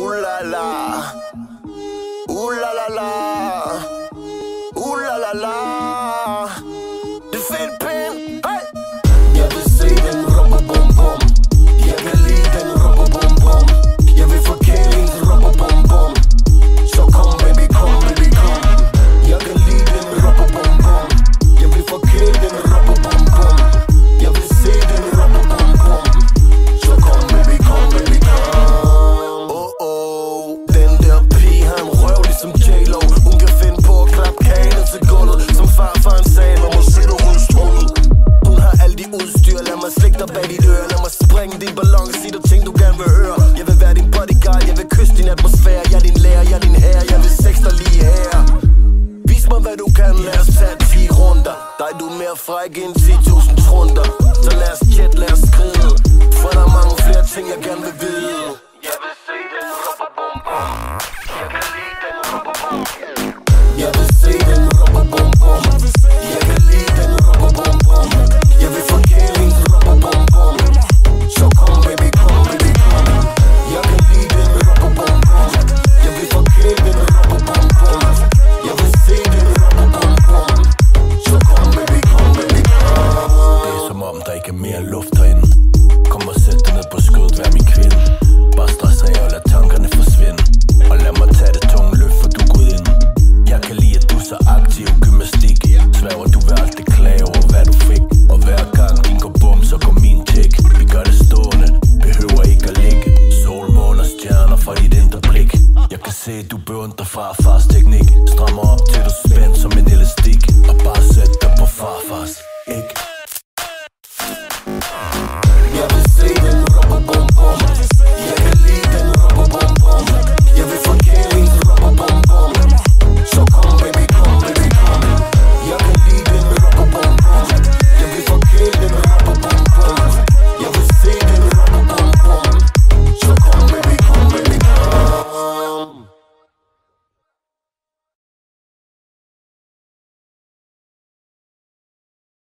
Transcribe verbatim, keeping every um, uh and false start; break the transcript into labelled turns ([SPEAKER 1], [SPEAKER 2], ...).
[SPEAKER 1] Ooh la la, ooh la la la, ooh la la la. Det er fedt pind, hey! Jeg vil se den rubber bum bum. Jeg kan lide den rubber bum bum. Jeg vil få kælings rubber bum bum. Så kom baby, kom baby, kom. Jeg kan lide den rubber bum bum. Jeg vil få kæl den rubber bum bum. Jeg vil se den rubber bum bum. Så kom baby, kom baby, kom. Oh oh, den der pige har en røv ligesom J-Lo. Hun kan finde på at klappe kagen til gulvet. Som farfaren sagde, man må se dig rundt strummet. Hun har alt de udstyr, lad mig slikke dig bag dit øre. Lad mig springe din ballon og sige dig ting du gerne vil høre. Jeg vil være din bodyguard, jeg vil kysse din atmosfære. Jeg er din lærer, jeg er din herre, jeg vil sex dig lige her. Vis mig hvad du kan, lad os tage ti runder. Dig du er mere fræk end ti tusind trunder. Så lad os jet, lad os skride. For der er mange flere ting jeg gerne vil vide. Jeg vil se den rubber bum bum. Jeg kan lide den rubber bum. Jeg vil se den rubber bum bum. Jeg kan lide den rubber bum bum. Jeg vil få kælings rubber bum bum. Så kom baby, kom baby, kom. Jeg kan lide den rubber bum bum. Jeg vil få kæl den rubber bum bum. Jeg vil se den rubber bum bum. Så kom baby, kom baby, kom.
[SPEAKER 2] Det er som om der ikke er mere luft herinde. Kom og sæt dig ned på skødet, vær min kvinde. Bare stress af og lad tankerne forsvinde. Og lad mig tage det tunge løft, for du er gud inden. Jeg kan lide at du er så aktiv, gymnastik. Svæver du vil aldrig klage over hvad du fik. Og hver gang din går bum, så går min tjek. Vi gør det stående, behøver ikke at ligge. Sol, måne og stjerner fra dit indre blik. Jeg kan se du beundrer farfars teknik. Strammer op til